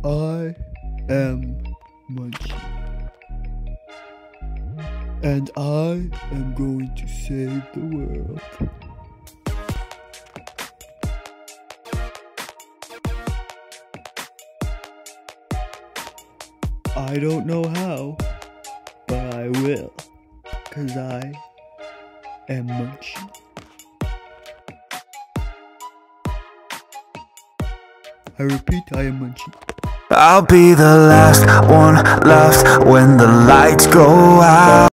I am Munchi, and I am going to save the world. I don't know how, but I will, 'cause I am Munchi. I repeat, I am Munchi. I'll be the last one left when the lights go out.